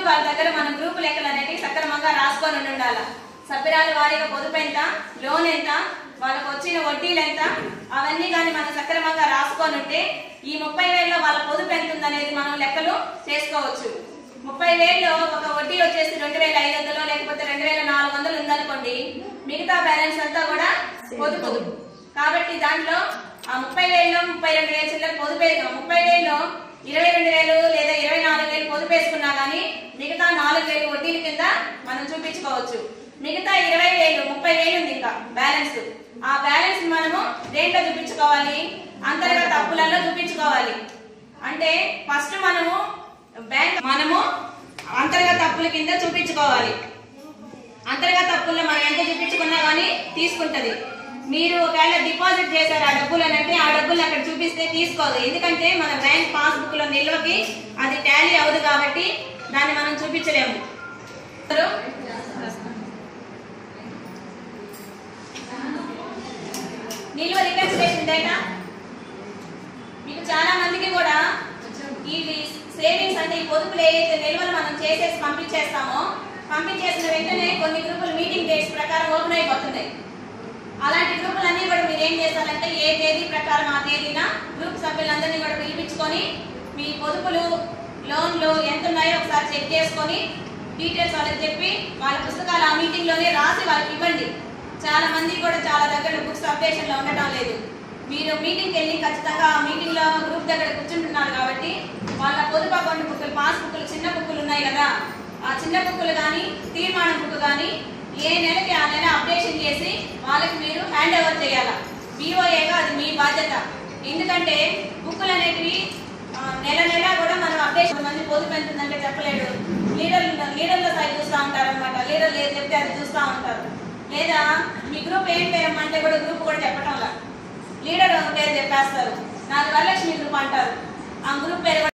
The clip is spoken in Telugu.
వాళ్ళ దగ్గర మన గ్రూప్ లెక్కలు అనేవి సక్రమంగా రాసుకొని ఉండాలి. సభ్యురాల వారీగా పొదుపు ఎంత, లోన్ ఎంత, వాళ్ళకు వచ్చిన వడ్డీలు ఎంత, అవన్నీ కానీ మనం సక్రమంగా రాసుకొని ఉంటే ఈ 30,000లో వాళ్ళ పొదుపు ఎంత ఉందనేది మనం లెక్కలు చేసుకోవచ్చు. 30,000లో ఒక వడ్డీ వచ్చేసి 2,500 లేకపోతే 2,400 ఉందనుకోండి, మిగతా బ్యాలెన్స్ అంతా కూడా పొదుపు. కాబట్టి దాంట్లో ఆ 30,000లో 32,000 చిల్లర పొదుపు, 30,000లో 22,000 లేదా 24,000 పొదుపు వేసుకున్నా గానీ మిగతా 4,000 వడ్డీల కింద మనం చూపించుకోవచ్చు. మిగతా 20,000 30,000 ఉంది ఇంకా బ్యాలెన్స్. ఆ బ్యాలెన్స్ మనము దేంట్లో చూపించుకోవాలి? అంతర్గత అప్పులలో చూపించుకోవాలి. అంటే ఫస్ట్ మనము అంతర్గత అప్పుల కింద చూపించుకోవాలి. అంతర్గత అప్పుల్లో మనం ఎంత చూపించుకున్నా గానీ తీసుకుంటది. మీరు ఒకవేళ డిపాజిట్ చేశారు ఆ డబ్బులు అంటే ఆ డబ్బులు అక్కడ చూపిస్తే తీసుకోదు. ఎందుకంటే మన బ్యాంక్ పాస్బుక్ లో నిల్వకి అది టాలీ అవదు కాబట్టి దాన్ని మనం చూపించలేము. నిల్వ రికన్సిలేషన్ డేటా మీకు చాలా మందికి కూడా ఈ సేవింగ్స్ అంటే ఈ పొదుపులు ఏదైతే నిల్వలు మనం చేసేసి పంపించేసిన వెంటనే కొన్ని గ్రూపులు మీటింగ్ డేట్స్ ప్రకారం ఓపెన్ అయిపోతున్నాయి. అలాంటి గ్రూపులన్నీ కూడా మీరు ఏం చేస్తారంటే ఏ తేదీ ప్రకారం ఆ తేదీన గ్రూప్ సభ్యులందరినీ కూడా పిలిపించుకొని మీ పొదుపులు లోన్లు ఎంత ఉన్నాయో ఒకసారి చెక్ చేసుకొని డీటెయిల్స్ వాళ్ళకి చెప్పి వాళ్ళ పుస్తకాలు ఆ మీటింగ్ లోనే రాసి వాళ్ళకి ఇవ్వండి. చాలా మంది కూడా చాలా దగ్గర బుక్స్ అప్డేషన్ లో ఉండటం లేదు. మీరు మీటింగ్కి వెళ్ళి ఖచ్చితంగా ఆ మీటింగ్ లో గ్రూప్ దగ్గర కూర్చుంటున్నారు కాబట్టి వాళ్ళ పొదుపు అకౌంట్ బుక్లు, పాస్ బుక్లు, చిన్న బుక్లు ఉన్నాయి కదా, ఆ చిన్న బుక్లు కానీ తీర్మానం బుక్ కానీ ఏ నెలకి ఆ నెల అప్డేషన్ చేసి వాళ్ళకి మీరు హ్యాండ్ ఓవర్ చేయాలి. BOAగా అది మీ బాధ్యత. ఎందుకంటే బుక్కులు అనేటివి నెల నెల కూడా మనం అప్డేషన్, మంది పొదుపు ఎంతుందంటే చెప్పలేడు. లీడర్ల సైడ్ చూస్తూ ఉంటారు అనమాట. లీడర్లు ఏది చెప్తే అది చూస్తూ ఉంటారు. లేదా మీ గ్రూప్ ఏం పేరమ్మంటే కూడా గ్రూప్ కూడా చెప్పటంలా లీడర్ పేరు చెప్పేస్తారు. నాది వరలక్ష్మి గ్రూప్ అంటారు. ఆ గ్రూప్ పేరు